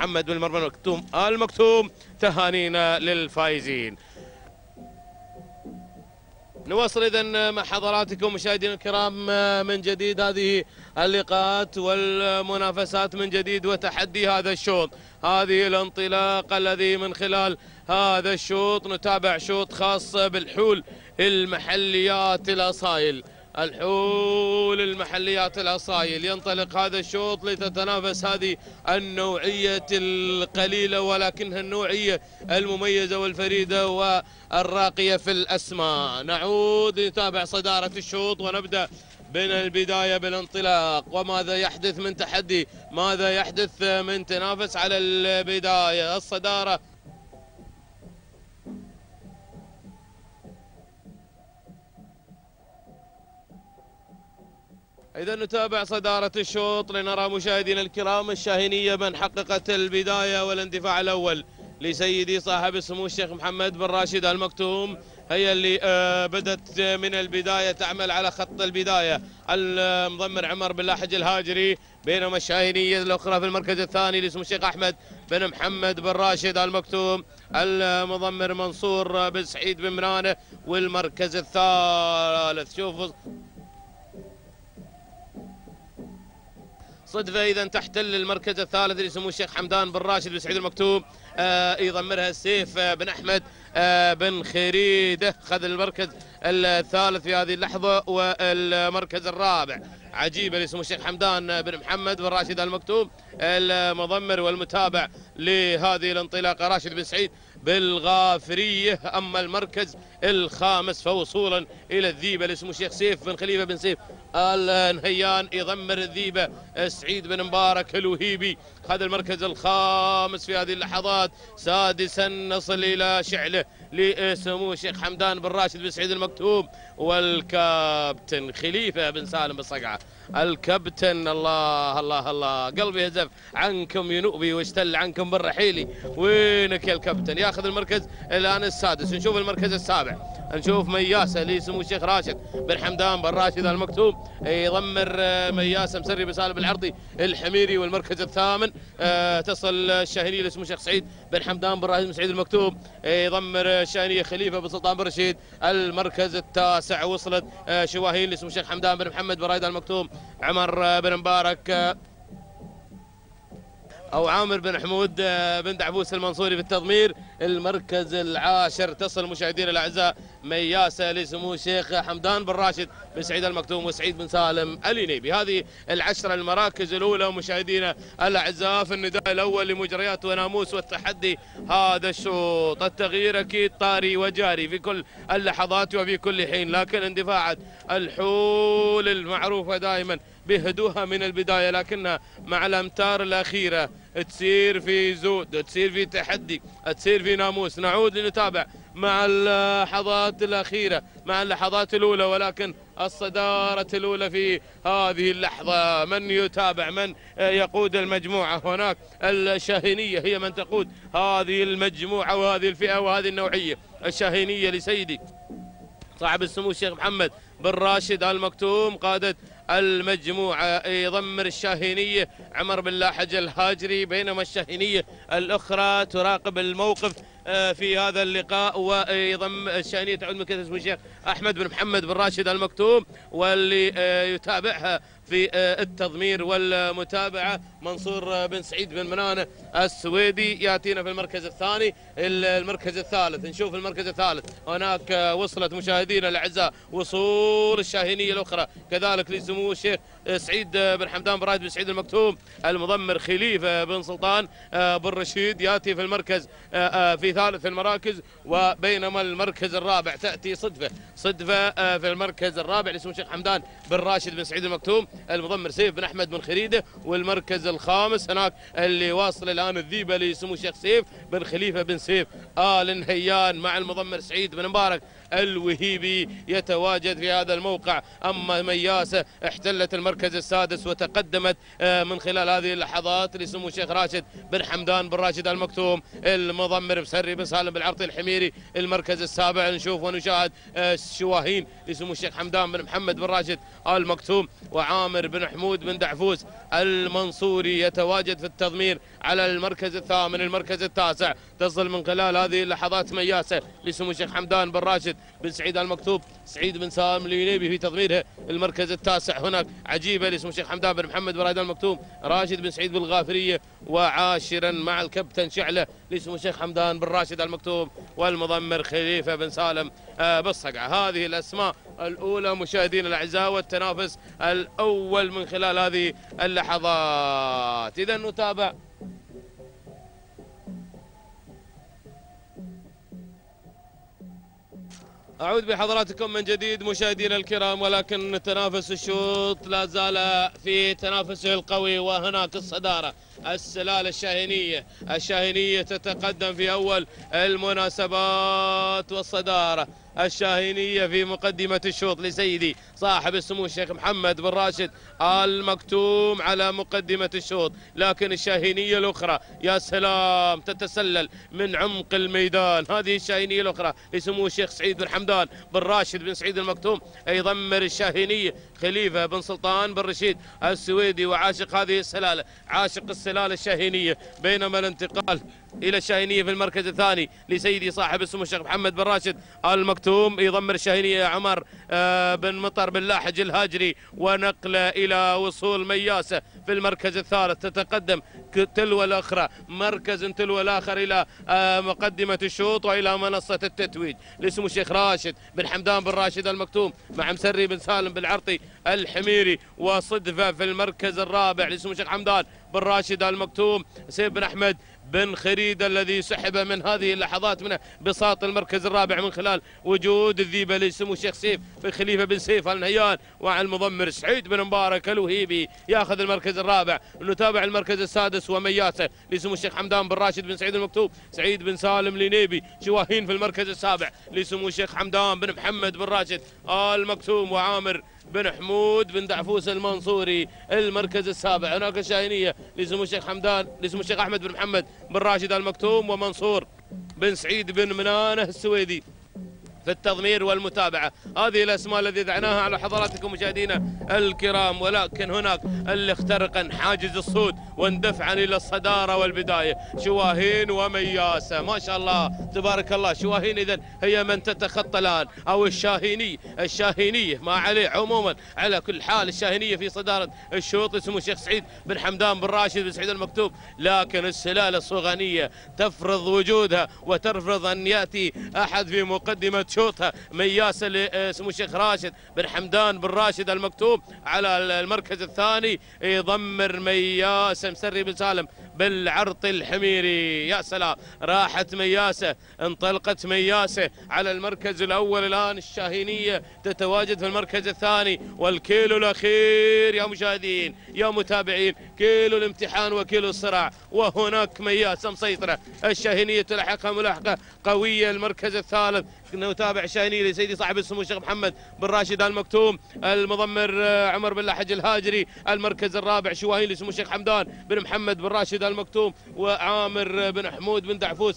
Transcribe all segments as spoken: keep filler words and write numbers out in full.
محمد بن مرمى المكتوم المكتوم. تهانينا للفائزين. نواصل إذن مع حضراتكم مشاهدينا الكرام من جديد هذه اللقاءات والمنافسات من جديد وتحدي هذا الشوط، هذه الانطلاقة الذي من خلال هذا الشوط نتابع شوط خاص بالحول المحليات الأصايل. الحول المحليات الأصايل ينطلق هذا الشوط لتتنافس هذه النوعية القليلة ولكنها النوعية المميزة والفريدة والراقية في الأسماء. نعود نتابع صدارة الشوط ونبدأ من البداية بالانطلاق. وماذا يحدث من تحدي، ماذا يحدث من تنافس على البداية. الصدارة إذا نتابع صدارة الشوط لنرى مشاهدينا الكرام الشاهينية من حققت البداية والاندفاع الأول لسيدي صاحب السمو الشيخ محمد بن راشد المكتوم، هي اللي بدت من البداية تعمل على خط البداية. المضمر عمر بن لاحج الهاجري، بينما الشاهينية الأخرى في المركز الثاني لسمو الشيخ أحمد بن محمد بن راشد المكتوم، المضمر منصور بن سعيد بن منانة. والمركز الثالث شوفوا صدفة إذا تحتل المركز الثالث لسمو الشيخ حمدان بن راشد بن سعيد المكتوم، آه يضمرها السيف آه بن أحمد آه بن خريده، خذ المركز الثالث في هذه اللحظة. والمركز الرابع عجيبة لسمو الشيخ حمدان بن محمد بن راشد المكتوم، المضمر والمتابع لهذه الانطلاقة راشد بن سعيد بالغافرية. أما المركز الخامس فوصولا إلى الذيبة لسمو الشيخ سيف بن خليفة بن سيف النهيان، يضمر الذيبة سعيد بن مبارك الوهيبي، هذا المركز الخامس في هذه اللحظات. سادسا نصل إلى شعله لسمو الشيخ حمدان بن راشد بن سعيد المكتوم، والكابتن خليفة بن سالم بالصقعة. الكابتن الله الله الله قلبي يهزف عنكم ينوبي واشتل عنكم بالرحيلي. وينك يا الكابتن؟ ياخذ المركز الآن السادس. نشوف المركز السابع، نشوف مياسة لسمو الشيخ راشد بن حمدان بن راشد المكتوم، يضمر مياسة مسري بن سالم العرضي الحميري. والمركز الثامن تصل الشاهينية لسمو الشيخ سعيد بن حمدان بن راشد بن سعيد المكتوم، يضمر الشاهينية خليفة بن سلطان بن رشيد. المركز التاسع وصلت شواهين لسمو الشيخ حمدان بن محمد بن راشد المكتوم، عمر بن مبارك أو عامر بن حمود بن دعبوس المنصوري في التضمير. المركز العاشر تصل مشاهدينا الأعزاء مياسة لسمو الشيخ حمدان بن راشد بن سعيد المكتوم وسعيد بن سالم الينيبي. هذه العشرة المراكز الأولى مشاهدينا الأعزاء في النداء الأول لمجريات وناموس والتحدي هذا الشوط. التغيير أكيد طاري وجاري في كل اللحظات وفي كل حين، لكن اندفاعات الحول المعروفة دائما بهدوها من البداية، لكنها مع الأمتار الأخيرة تسير في زود، تسير في تحدي، تسير في ناموس. نعود لنتابع مع اللحظات الأخيرة، مع اللحظات الأولى، ولكن الصدارة الأولى في هذه اللحظة من يتابع، من يقود المجموعة. هناك الشاهينية هي من تقود هذه المجموعة وهذه الفئة وهذه النوعية. الشاهينية لسيدي صاحب السمو الشيخ محمد بن راشد المكتوم قادت المجموعة، يضمر الشاهينية عمر بن لاحج الهاجري، بينما الشاهينية الأخرى تراقب الموقف في هذا اللقاء. ويضم الشاهينية تعود من كتف الشيخ أحمد بن محمد بن راشد المكتوم، واللي يتابعها في التضمير والمتابعة منصور بن سعيد بن منانة السويدي. يأتينا في المركز الثاني. المركز الثالث نشوف المركز الثالث، هناك وصلت مشاهدينا الأعزاء وصول الشاهينية الأخرى كذلك لسمو الشيخ سعيد بن حمدان بن راشد بن سعيد المكتوم، المضمر خليفة بن سلطان بن رشيد يأتي في المركز في ثالث المراكز. وبينما المركز الرابع تأتي صدفة صدفة في المركز الرابع لسمو الشيخ حمدان بن راشد بن سعيد المكتوم، المضمر سيف بن أحمد بن خريده. والمركز الخامس هناك اللي واصل الآن الذيبة لسمو الشيخ سيف بن خليفة بن سيف آل نهيان مع المضمر سعيد بن مبارك الوهيبي يتواجد في هذا الموقع. أما مياسة احتلت المركز السادس وتقدمت من خلال هذه اللحظات لسمو الشيخ راشد بن حمدان بن راشد المكتوم. المضمر بسري بن سالم بالعرطي الحميري المركز السابع. نشوف ونشاهد الشواهين لسمو الشيخ حمدان بن محمد بن راشد المكتوم وعامر بن حمود بن دعفوس المنصوري يتواجد في التضمير على المركز الثامن. المركز التاسع تصل من خلال هذه اللحظات مياسة لسمو الشيخ حمدان بن راشد بن سعيد المكتوب. سعيد بن سالم الينيبي في تضميرها المركز التاسع. هناك عجيبة لسمو الشيخ حمدان بن محمد بن راشد المكتوم راشد بن سعيد بالغافرية. وعاشرا مع الكابتن شعلة لسمو الشيخ حمدان بن راشد المكتوم والمضمر خليفة بن سالم بالصقعة. هذه الأسماء الأولى مشاهدينا الأعزاء والتنافس الأول من خلال هذه اللحظات. إذا نتابع أعود بحضراتكم من جديد مشاهدينا الكرام، ولكن تنافس الشوط لا زال في تنافسه القوي وهناك الصدارة. السلالة الشاهينية الشاهينية تتقدم في أول المناسبات والصدارة. الشاهينية في مقدمة الشوط لسيدي صاحب السمو الشيخ محمد بن راشد المكتوم على مقدمة الشوط، لكن الشاهينية الأخرى يا سلام تتسلل من عمق الميدان. هذه الشاهينية الأخرى لسمو الشيخ سعيد بن حمدان بن راشد بن سعيد المكتوم يضمر الشاهينية خليفة بن سلطان بن رشيد السويدي وعاشق هذه السلالة، عاشق السلالة الشاهينية. بينما الانتقال إلى الشاهينية في المركز الثاني لسيدي صاحب السمو الشيخ محمد بن راشد المكتوم يضمر الشاهينية عمر بن مطر بن لاحج الهاجري. ونقله إلى وصول مياسة في المركز الثالث تتقدم تلو الأخرى مركز تلو الآخر إلى مقدمة الشوط وإلى منصة التتويج لسمو الشيخ راشد بن حمدان بن راشد المكتوم مع مسري بن سالم بالعرطي الحميري. وصدفة في المركز الرابع لسمو الشيخ حمدان بن راشد المكتوم سيف بن أحمد بن خريد الذي سحب من هذه اللحظات من بساط المركز الرابع من خلال وجود الذيبه لسمو الشيخ سيف بن خليفه بن سيف النهيان. وعلى المضمر سعيد بن مبارك الوهيبي ياخذ المركز الرابع. نتابع المركز السادس ومياسه لسمو الشيخ حمدان بن راشد بن سعيد المكتوب سعيد بن سالم الينيبي. شواهين في المركز السابع لسمو الشيخ حمدان بن محمد بن راشد المكتوم وعامر بن حمود بن دعفوس المنصوري المركز السابع. هناك الشاهينية لسمو الشيخ حمدان لسمو الشيخ أحمد بن محمد بن راشد المكتوم ومنصور بن سعيد بن منانة السويدي في التضمير والمتابعة. هذه الأسماء التي دعناها على حضراتكم مشاهدينا الكرام، ولكن هناك اللي اخترق حاجز الصوت واندفعا إلى الصدارة والبداية شواهين ومياسة. ما شاء الله تبارك الله. شواهين إذن هي من تتخطى الآن أو الشاهيني الشاهينية ما عليه. عموما على كل حال الشاهينية في صدارة الشوط اسمه الشيخ سعيد بن حمدان بن راشد بن سعيد المكتوب، لكن السلالة الصوغانية تفرض وجودها وترفض أن يأتي أحد في مقدمة شوطها. مياسة لسمو الشيخ راشد بن حمدان بن راشد المكتوم على المركز الثاني يضمر مياسة مسري بن سالم بالعرط الحميري. يا سلام راحت مياسة انطلقت مياسة على المركز الأول. الآن الشاهينية تتواجد في المركز الثاني والكيلو الأخير يا مشاهدين يا متابعين، كيلو الامتحان وكيلو الصراع. وهناك مياسة مسيطرة. الشاهينية تلحقها ملاحقة قوية. المركز الثالث نتابع الشاهينية لسيدي صاحب السمو الشيخ محمد بن راشد المكتوم المضمر عمر بن لاحج الهاجري. المركز الرابع شواهين لسمو الشيخ حمدان بن محمد بن راشد المكتوم وعامر بن حمود بن دعفوس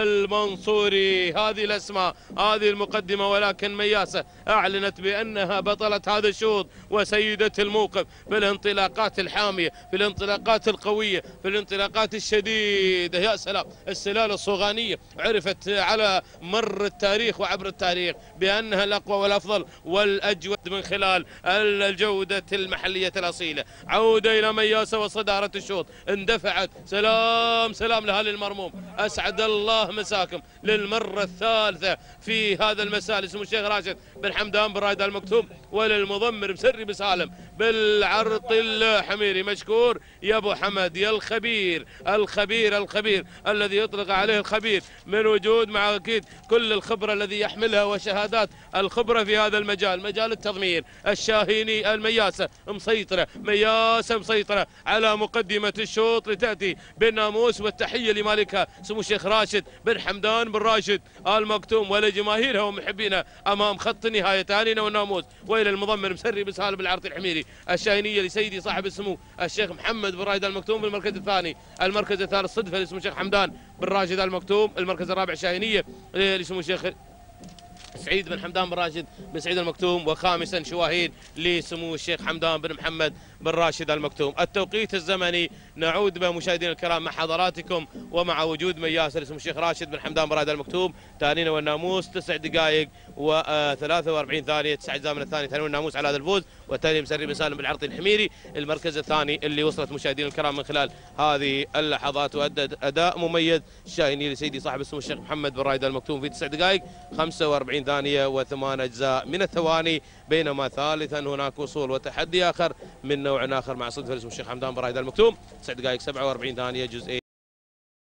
المنصوري. هذه الأسماء هذه المقدمة، ولكن مياسة أعلنت بأنها بطلة هذا الشوط وسيدة الموقف في الانطلاقات الحامية في الانطلاقات القوية في الانطلاقات الشديدة. يا سلام السلالة الصوغانية عرفت على مر التاريخ وعبر التاريخ بأنها الأقوى والأفضل والأجود من خلال الجودة المحلية الأصيلة. عودة إلى مياسة وصدارة الشوط اندفعت. سلام سلام لها للمرموم. أسعد الله مساكم للمرة الثالثة في هذا المساء لسمو الشيخ راشد بن حمدان بن راشد المكتوم وللمضمر مسري بن سالم بالعرط الحميري. مشكور يا ابو حمد يا الخبير الخبير الخبير الذي يطلق عليه الخبير من وجود مع اكيد كل الخبره الذي يحملها وشهادات الخبره في هذا المجال مجال التضمير. الشاهيني المياسه مسيطره مياسه مسيطره على مقدمه الشوط لتاتي بالناموس والتحيه لمالكها سمو الشيخ راشد بن حمدان بن راشد آل مكتوم ولجماهيرها ومحبينها امام خط النهايه تهانينا والناموس. والى المضمر مسري بن سالم العرطي الحميري الشاهينيه لسيدي صاحب السمو الشيخ محمد بن راشد آل مكتوم بالمركز الثاني. المركز الثالث صدفه لسمو الشيخ حمدان بن راشد آل مكتوم. المركز الرابع شاهينيه لسمو الشيخ سعيد بن حمدان بن راشد بن سعيد المكتوم. وخامسا شواهين لسمو الشيخ حمدان بن محمد بن راشد المكتوم. التوقيت الزمني نعود به مشاهدينا الكرام مع حضراتكم ومع وجود مياس لسمو الشيخ راشد بن حمدان بن راشد المكتوم. تهانينا والناموس تسع دقائق وثلاثة وأربعين ثانيه. تسع اجزاء من الثاني. تهانينا والناموس على هذا الفوز. والتالي مسري بن سالم بالعرطي الحميري المركز الثاني اللي وصلت مشاهدينا الكرام من خلال هذه اللحظات. وادى اداء مميز الشاهيني لسيدي صاحب السمو الشيخ محمد بن راشد المكتوم في تسع دقائق خمسة وأربعين ثانيه وثمان اجزاء من الثواني. بينما ثالثا هناك وصول وتحدي اخر من نوع اخر مع صدفه لسمو الشيخ حمدان بن راشد المكتوم تسع دقائق سبعة وأربعين ثانيه جزئين.